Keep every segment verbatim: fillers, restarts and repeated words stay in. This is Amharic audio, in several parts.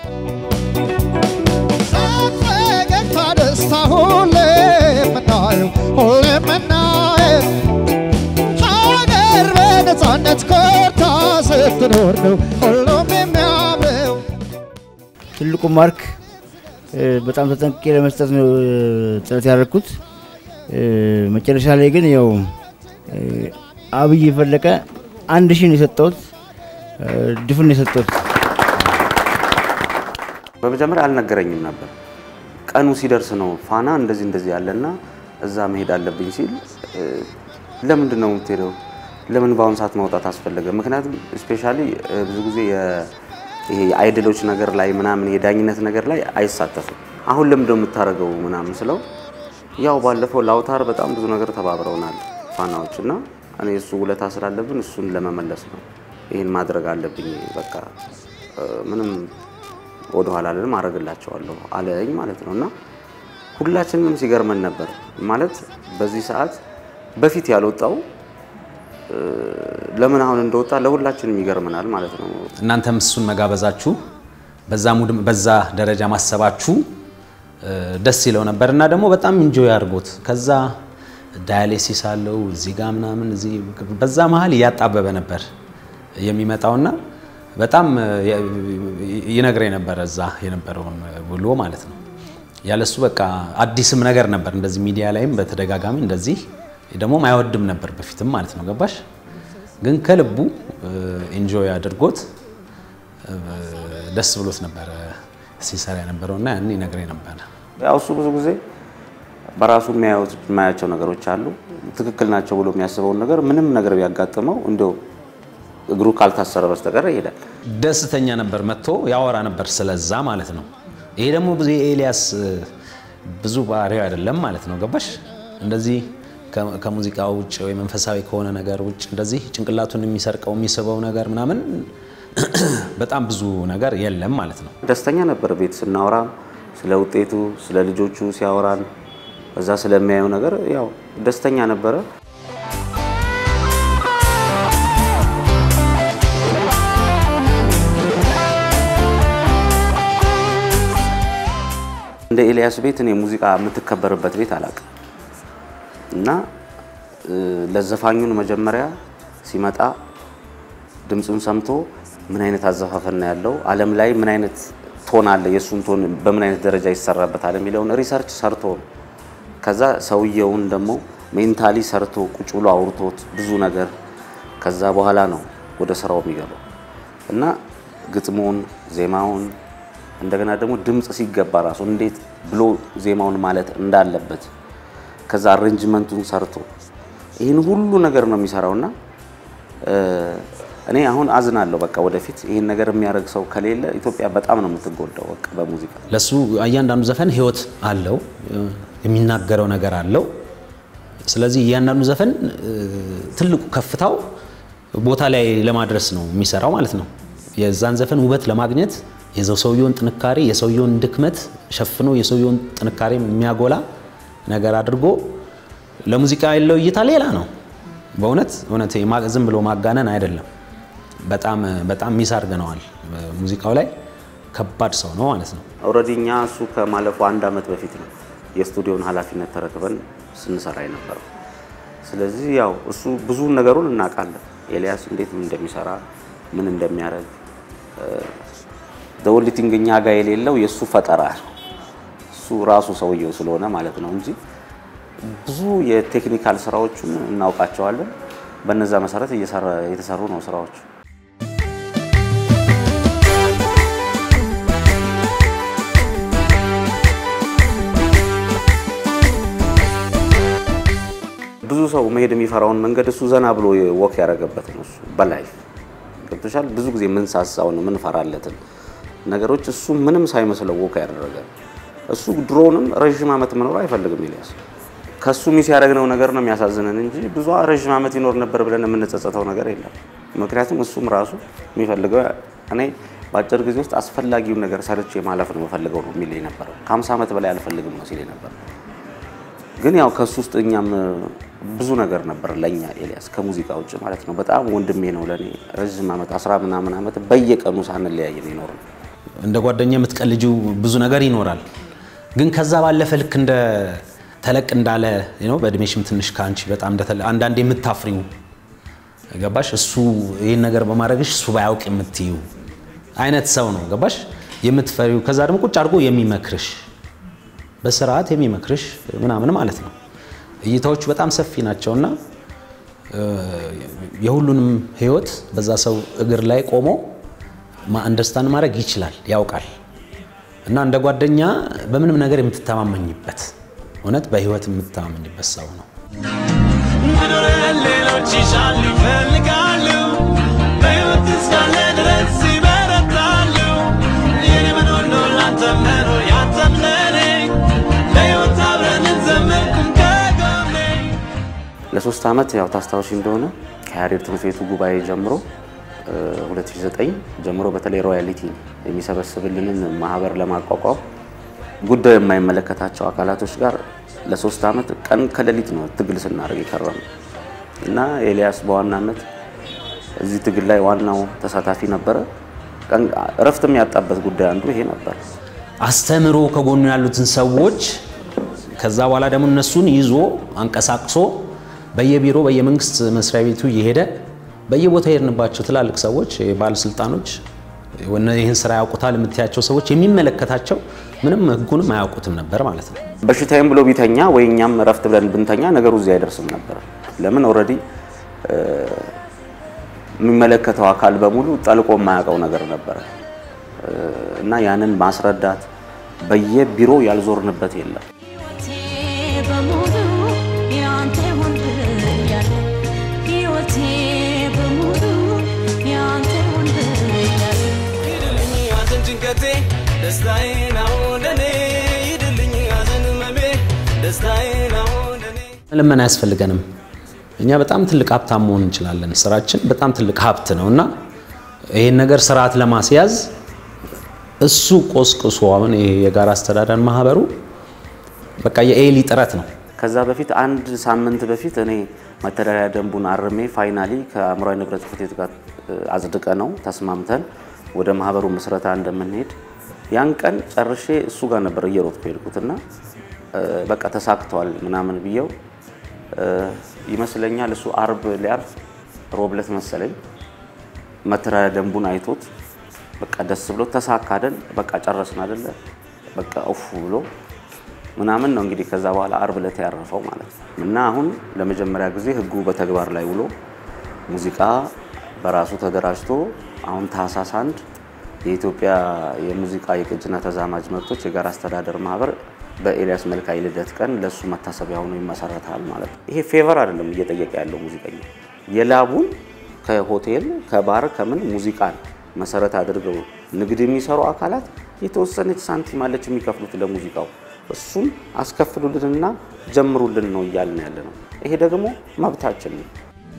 ፈገግታ ደስታ ሁሌ የምናየው ሁሌ የምናየው ሀገር በነፃነት ኮርታ ስትኖር ነው ሁሉም የሚያምረው። ትልቁ ማርክ በጣም ተጠንቅቄ ለመስጠት ነው ጥረት ያደረኩት። መጨረሻ ላይ ግን ያው አብይ ፈለቀ አንድ ሺህ ነው የሰጠሁት፣ ድፍን የሰጠሁት። በመጀመሪያ አልነገረኝም ነበር። ቀኑ ሲደርስ ነው ፋና እንደዚህ እንደዚህ ያለና እዛ መሄድ አለብኝ ሲል ለምንድን ነው የምትሄደው? ለምን ባሁን ሰዓት ማውጣት አስፈልገ? ምክንያቱም ስፔሻሊ ብዙ ጊዜ ይሄ አይድሎች ነገር ላይ ምናምን የዳኝነት ነገር ላይ አይሳተፍም። አሁን ለምን ደም ተታረገው ምናምን ስለው ያው ባለፈው ላውታር በጣም ብዙ ነገር ተባብረውናል ፋናዎችና እኔ እሱ ውለታ ስላለብን እሱን ለመመለስ ነው ይሄን ማድረግ አለብኝ። በቃ ምንም ወደ ኋላ ለምን ማረግላቸዋለሁ አለኝ ማለት ነውና ሁላችንም ሲገርመን ነበር ማለት በዚህ ሰዓት በፊት ያልወጣው ለምን አሁን እንደወጣ ለሁላችንም ይገርመናል ማለት ነው። እናንተም እሱን መጋበዛችሁ በዛ ሙድ በዛ ደረጃ ማሰባችሁ ደስ ይለው ነበርና ደግሞ በጣም ኢንጆይ አድርጎት ከዛ ዳያሊሲስ አለው እዚህ ጋር ምናምን እዚህ በዛ መሃል ያጣበበ ነበር የሚመጣውና በጣም ይነግረኝ ነበር እዛ የነበረውን ብሎ ማለት ነው። ያለሱ በቃ አዲስም ነገር ነበር እንደዚህ ሚዲያ ላይም በተደጋጋሚ እንደዚህ ደግሞ ማይወድም ነበር በፊትም ማለት ነው ገባሽ? ግን ከልቡ ኢንጆይ አድርጎት ደስ ብሎት ነበር ሲሰራ ነበርውና ያኔ ይነግረኝ ነበር። ያው እሱ ብዙ ጊዜ በራሱ የሚያዩት ማያቸው ነገሮች አሉ ትክክል ናቸው ብሎ የሚያስበው ነገር ምንም ነገር ቢያጋጥመው እንደው እግሩ ካልታሰረ በስተቀር ይሄዳል። ደስተኛ ነበር መጥቶ ያወራ ነበር ስለዛ ማለት ነው። ይሄ ደግሞ ብዙ ኤልያስ ብዙ ባሪው አይደለም ማለት ነው ገባሽ? እንደዚህ ከሙዚቃው ውጭ ወይ መንፈሳዊ ከሆነ ነገር ውጭ እንደዚህ ጭንቅላቱን የሚሰርቀው የሚስበው ነገር ምናምን በጣም ብዙ ነገር የለም ማለት ነው። ደስተኛ ነበር ቤት ስናወራ ስለ ውጤቱ ስለ ልጆቹ ሲያወራን እዛ ስለሚያየው ነገር ያው ደስተኛ ነበር። እንደ ኤልያስ ቤት እኔ ሙዚቃ የምትከበርበት ቤት አላውቅም እና ለዘፋኙን መጀመሪያ ሲመጣ ድምጹን ሰምቶ ምን አይነት አዘፋፈን ያለው ዓለም ላይ ምን አይነት ቶን አለ የሱን ቶን በምን አይነት ደረጃ ይሰራበታል የሚለውን ሪሰርች ሰርቶ ከዛ ሰውየውን ደግሞ ሜንታሊ ሰርቶ ቁጭ ብሎ አውርቶት ብዙ ነገር ከዛ በኋላ ነው ወደ ስራው የሚገባው እና ግጥሙን ዜማውን እንደገና ደግሞ ድምጽ ሲገባ ራሱ እንዴት ብሎ ዜማውን ማለት እንዳለበት ከዛ አሬንጅመንቱን ሰርቶ ይሄን ሁሉ ነገር ነው የሚሰራውና እኔ አሁን አዝናለሁ በቃ ወደፊት ይሄን ነገር የሚያረግ ሰው ከሌለ ኢትዮጵያ በጣም ነው የምትጎዳው በቃ በሙዚቃ። ለሱ አያንዳንዱ ዘፈን ህይወት አለው የሚናገረው ነገር አለው። ስለዚህ ያንዳንዱ ዘፈን ትልቁ ከፍታው ቦታ ላይ ለማድረስ ነው የሚሰራው ማለት ነው። የዛን ዘፈን ውበት ለማግኘት የዘው ሰውየውን ጥንካሬ የሰውየውን ድክመት ሸፍኖ የሰውየውን ጥንካሬ የሚያጎላ ነገር አድርጎ ለሙዚቃ ያለው እይታ ሌላ ነው። በእውነት እውነት ዝም ብሎ ማጋነን አይደለም። በጣም በጣም ሚሳርገናል ሙዚቃው ላይ ከባድ ሰው ነው ማለት ነው። ኦሬዲኛ እሱ ከማለፉ አንድ አመት በፊት ነው የስቱዲዮን ኃላፊነት ተረክበን ስንሰራ ነበር። ስለዚህ ያው እሱ ብዙ ነገሩን እናቃለን ኤልያስ እንዴት እንደሚሰራ ምን እንደሚያረግ ደውልቲንግኛ ጋር የሌለው የሱ ፈጠራ እሱ ራሱ ሰውየው ስለሆነ ማለት ነው እንጂ ብዙ የቴክኒካል ስራዎችን እናውቃቸዋለን። በእነዛ መሰረት እየሰራ የተሰሩ ነው ስራዎች። ብዙ ሰው መሄድ የሚፈራውን መንገድ እሱ ዘና ብሎ ወክ ያረጋበት ነው እሱ በላይፍ ገብቶሻል። ብዙ ጊዜ ምን ሳሳው ነው ምን ፈራለትን ነገሮች እሱ ምንም ሳይመስለው ወክ ያደረገ እሱ ድሮንም ረጅም አመት መኖር አይፈልግም ኤልያስ። ከሱ ሚስ ያረግነው ነገር ነው የሚያሳዝነን እንጂ ብዙ ረጅም አመት ይኖር ነበር ብለን የምንጸጸተው ነገር የለም። ምክንያቱም እሱም ራሱ የሚፈልገው እኔ ባጭር ጊዜ ውስጥ አስፈላጊው ነገር ሰርቼ ማለፍ ነው የምፈልገው ነው የሚል ነበር። ከ50 አመት በላይ አልፈልግም ነው ሲል ነበር። ግን ያው ከሱ ውስጥ እኛም ብዙ ነገር ነበር ለኛ ኤልያስ ከሙዚቃ ውጭ ማለት ነው። በጣም ወንድሜ ነው ለኔ ረጅም አመት አስራ ምናምን አመት በየቀኑ ሳንለያይ ነው የኖርነው። እንደ ጓደኛ የምትቀልጂው ብዙ ነገር ይኖራል ግን ከዛ ባለፈ ልክ እንደ ተለቅ እንዳለ ነው በእድሜሽም ትንሽ ካንቺ በጣም እንደተለ አንዳንዴ የምታፍሪው ገባሽ እሱ ይሄን ነገር በማድረግሽ እሱ ባያውቅ የምትዩ አይነት ሰው ነው ገባሽ የምትፈሪው ከዛ ደግሞ ቁጭ አድርጎ የሚመክርሽ በስርዓት የሚመክርሽ ምናምን ማለት ነው እይታዎቹ በጣም ሰፊ ናቸውና የሁሉንም ህይወት በዛ ሰው እግር ላይ ቆሞ ማ አንደርስታንድ ማድረግ ይችላል ያውቃል እና እንደ ጓደኛ በምንም ነገር የምትተማመኝበት እውነት በህይወት የምትተማመኝበት ሰው ነው ሌሎች ይሻሉ ይፈልጋሉ በህይወት እስካለ ድረስ ይበረታሉ የኔ መኖር ነው ላንተ መኖር ያንተም ለኔ ለህይወት አብረን እንዘምርኩም ከጎኔ ለሶስት አመት ያው ታስታውሽ እንደሆነ ከያሬድ ትምህርት ቤቱ ጉባኤ ጀምሮ ሁለት ሺህ ዘጠኝ ጀምሮ በተለይ ሮያሊቲ የሚሰበስብልንን ማህበር ለማቋቋም ጉዳዩ የማይመለከታቸው አካላቶች ጋር ለሶስት አመት ቀን ከሌሊት ነው ትግል ስናደርግ ይከረም እና ኤልያስ በዋናነት እዚህ ትግል ላይ ዋናው ተሳታፊ ነበረ ቀን ረፍትም ያጣበት ጉዳይ አንዱ ይሄ ነበር አስተምሮ ከጎኑ ያሉትን ሰዎች ከዛ በኋላ ደግሞ እነሱን ይዞ አንቀሳቅሶ በየቢሮ በየመንግስት መስሪያ ቤቱ ይሄደ በየቦታው ይርንባቸው ትላልቅ ሰዎች ባለስልጣኖች ወነ ይሄን ስራ ያውቁታል የምትያቸው ሰዎች የሚመለከታቸው ምንም ህጉንም አያውቁትም ነበር ማለት ነው በሽታዬም ብሎ ቢተኛ ወይኛም ረፍት ብለን ብንተኛ ነገሩ እዚህ አይደርስም ነበር ለምን ኦሬዲ የሚመለከተው አካል በሙሉ ጠልቆ የማያውቀው ነገር ነበር እና ያንን ማስረዳት በየቢሮ ያልዞርንበት የለም ለምን ያስፈልገንም እኛ በጣም ትልቅ ሀብታም መሆን እንችላለን ስራችን በጣም ትልቅ ሀብት ነውና ይሄን ነገር ስርዓት ለማስያዝ እሱ ቆስቆሶ አሁን የጋራ አስተዳደር ማህበሩ በቃ የኤሊ ጥረት ነው ከዛ በፊት አንድ ሳምንት በፊት እኔ መተዳደሪያ ደንቡን አርሜ ፋይናሊ ከአምራዊ ንብረት ፍትህ ጋር አጽድቀ ነው ተስማምተን ወደ ማህበሩ መስረታ እንደምንሄድ ያን ቀን ጨርሼ እሱ ጋር ነበር እየሮጥኩ ሄድኩትና በቃ ተሳክቷል ምናምን ቢየው ይመስለኛል እሱ አርብ ሊያርፍ ሮብለት መሰለኝ መተዳደሪያ ደንቡን አይቶት በቃ ደስ ብሎ ተሳካደን በቃ ጨረስን አይደለ በቃ ኦፍ ብሎ ምናምን ነው እንግዲህ ከዛ በኋላ አርብ ለት ያረፈው ማለት ነው እና አሁን ለመጀመሪያ ጊዜ ህጉ በተግባር ላይ ውሎ ሙዚቃ በራሱ ተደራጅቶ አሁን ታህሳስ አንድ የኢትዮጵያ የሙዚቃ የቅጅና ተዛማጅ መብቶች የጋራ አስተዳደር ማህበር በኤልያስ መልካይ ልደት ቀን ለሱ መታሰቢያ ሆኖ ይመሰረታል ማለት ነው ይሄ ፌቨር አይደለም እየጠየቀ ያለው ሙዚቀኛ የላቡን ከሆቴል ከባር ከምን ሙዚቃን መሰረት አድርገው ንግድ የሚሰሩ አካላት የተወሰነች ሳንቲም አለች የሚከፍሉት ለሙዚቃው እሱን አስከፍሉልንና ጀምሩልን ነው ይያልን ያለ ነው ይሄ ደግሞ መብታችን ነው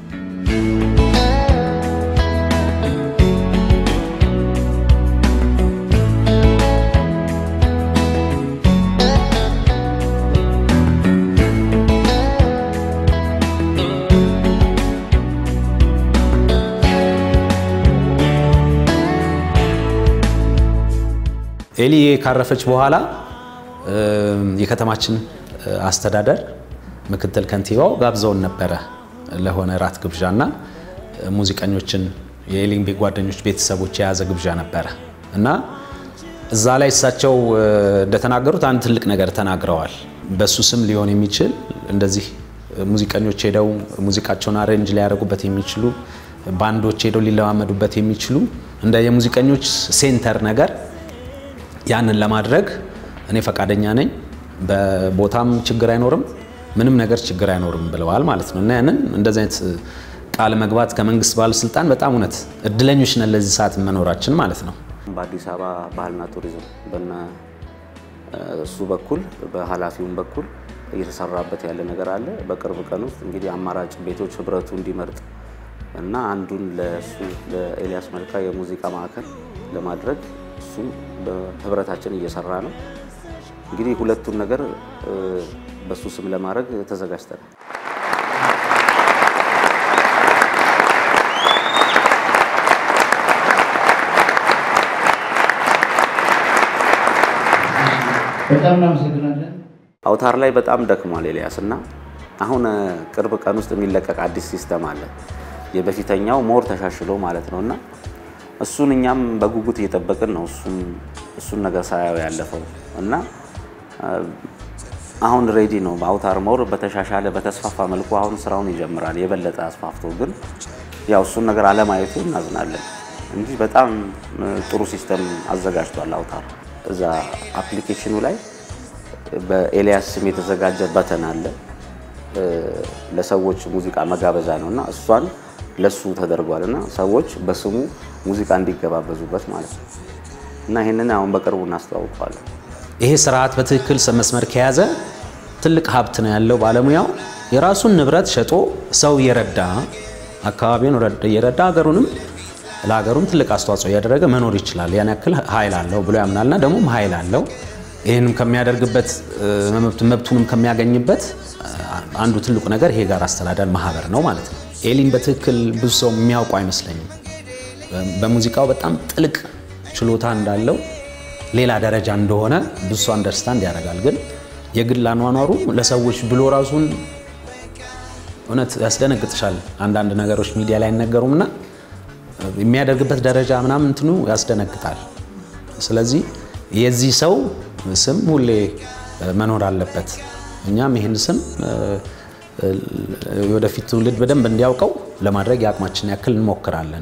ኤሊ ካረፈች በኋላ የከተማችን አስተዳደር ምክትል ከንቲባው ጋብዘውን ነበር ለሆነ ራት ግብዣና ሙዚቀኞችን የኤሊን ጓደኞች ቤተሰቦች የያዘ ግብዣ ነበር እና እዛ ላይ እሳቸው እንደተናገሩት አንድ ትልቅ ነገር ተናግረዋል በሱ ስም ሊሆን የሚችል እንደዚህ ሙዚቀኞች ሄደው ሙዚቃቸውን አሬንጅ ሊያደርጉበት የሚችሉ ባንዶች ሄደው ሊለማመዱበት የሚችሉ እንደ የሙዚቀኞች ሴንተር ነገር ያንን ለማድረግ እኔ ፈቃደኛ ነኝ በቦታም ችግር አይኖርም ምንም ነገር ችግር አይኖርም ብለዋል ማለት ነው እና ያንን እንደዚህ አይነት ቃል መግባት ከመንግስት ባለስልጣን በጣም እውነት እድለኞች ነን ለዚህ ሰዓት መኖራችን ማለት ነው በአዲስ አበባ ባህልና ቱሪዝም በእና እሱ በኩል በኃላፊውን በኩል እየተሰራበት ያለ ነገር አለ በቅርብ ቀን ውስጥ እንግዲህ አማራጭ ቤቶች ህብረቱ እንዲመርጥ እና አንዱን ለሱ ለኤልያስ መልካይ የሙዚቃ ማዕከል ለማድረግ እሱም በህብረታችን እየሰራ ነው እንግዲህ ሁለቱን ነገር በሱ ስም ለማድረግ ተዘጋጅተናል በጣም እናመሰግናለን። አውታር ላይ በጣም ደክሟል ኤልያስና አሁን ቅርብ ቀን ውስጥ የሚለቀቅ አዲስ ሲስተም አለ የበፊተኛው ሞር ተሻሽሎ ማለት ነውና እሱን እኛም በጉጉት እየተጠበቅን ነው እሱን እሱን ነገር ሳያው ያለፈው እና አሁን ሬዲ ነው አውታር ሞር በተሻሻለ በተስፋፋ መልኩ አሁን ስራውን ይጀምራል የበለጠ አስፋፍቶ ግን ያው እሱን ነገር አለማየቱ እናዝናለን እንጂ በጣም ጥሩ ሲስተም አዘጋጅቷል አውታር እዛ አፕሊኬሽኑ ላይ በኤልያስ ስም የተዘጋጀ በተን አለ ለሰዎች ሙዚቃ መጋበዛ ነውና እሷን ለሱ ተደርጓልና ሰዎች በስሙ ሙዚቃ እንዲገባበዙበት ማለት ነው እና ይሄንን አሁን በቅርቡ እናስተዋውቃለን ይሄ ስርዓት በትክክል መስመር ከያዘ ትልቅ ሀብት ነው ያለው ባለሙያው የራሱን ንብረት ሸጦ ሰው ይረዳ አካባቢውን ይረዳ ሀገሩንም ለሀገሩም ትልቅ አስተዋጽኦ ያደረገ መኖር ይችላል ያን ያክል ኃይል አለው ብሎ ያምናልና ደግሞ ኃይል አለው ይሄንም ከሚያደርግበት መብቱንም ከሚያገኝበት አንዱ ትልቁ ነገር ይሄ ጋር አስተዳደር ማህበር ነው ማለት ነው ኤሊን በትክክል ብዙ ሰው የሚያውቁ አይመስለኝም በሙዚቃው በጣም ጥልቅ ችሎታ እንዳለው ሌላ ደረጃ እንደሆነ ብዙ ሰው አንደርስታንድ ያደርጋል ግን የግል አኗኗሩ ለሰዎች ብሎ ራሱን እውነት ያስደነግጥሻል አንዳንድ ነገሮች ሚዲያ ላይ አይነገሩምና የሚያደርግበት ደረጃ ምናምን እንትኑ ያስደነግጣል ስለዚህ የዚህ ሰው ስም ሁሌ መኖር አለበት እኛም ይሄን ስም ወደፊት ትውልድ በደንብ እንዲያውቀው ለማድረግ ያቅማችን ያክል እንሞክራለን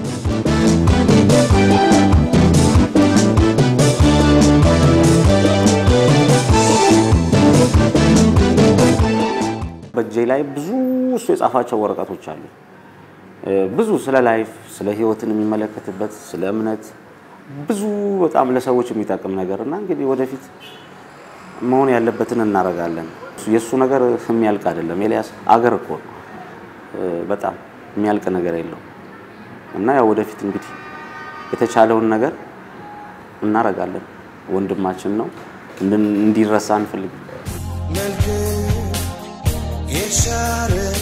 በጄ ላይ ብዙ እሱ የጻፋቸው ወረቀቶች አሉ ብዙ ስለ ላይፍ ስለ ህይወትን የሚመለከትበት ስለ እምነት ብዙ በጣም ለሰዎች የሚጠቅም ነገርና እንግዲህ ወደፊት መሆን ያለበትን እናረጋለን የሱ ነገር የሚያልቅ አይደለም ኤልያስ አገር እኮ በጣም የሚያልቅ ነገር የለው እና ያው ወደፊት እንግዲህ የተቻለውን ነገር እናረጋለን ወንድማችን ነው እንዲረሳ አንፈልግ መልክ የሻረ